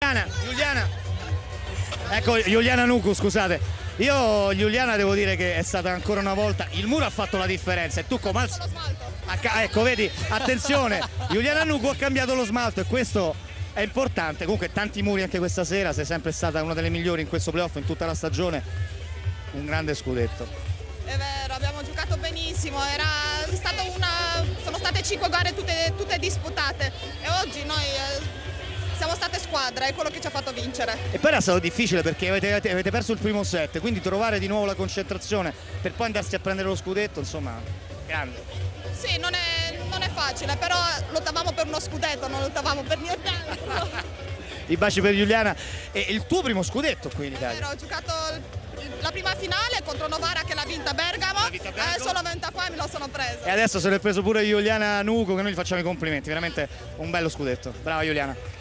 Giuliana, ecco Giuliana Nuku, scusate. Io Giuliana devo dire che è stata ancora una volta, il muro ha fatto la differenza e tu come al... ecco vedi, attenzione, Giuliana Nuku ha cambiato lo smalto e questo è importante. Comunque tanti muri anche questa sera, sei sempre stata una delle migliori in questo playoff in tutta la stagione, un grande scudetto. È vero, abbiamo giocato benissimo, sono state 5 gare tutte disputate e oggi noi siamo state squadra, è quello che ci ha fatto vincere. E poi era stato difficile perché avete perso il primo set, quindi trovare di nuovo la concentrazione per poi andarsi a prendere lo scudetto, insomma, grande. Sì, non è facile, però lottavamo per uno scudetto, non lottavamo per nient'altro. I baci per Giuliana. E il tuo primo scudetto qui in Italia? Ho giocato la prima finale contro Novara che l'ha vinta Bergamo, sono venuta qua e me lo sono preso. E adesso se l'è preso pure Giuliana Nuku, che noi gli facciamo i complimenti, veramente un bello scudetto. Brava Giuliana.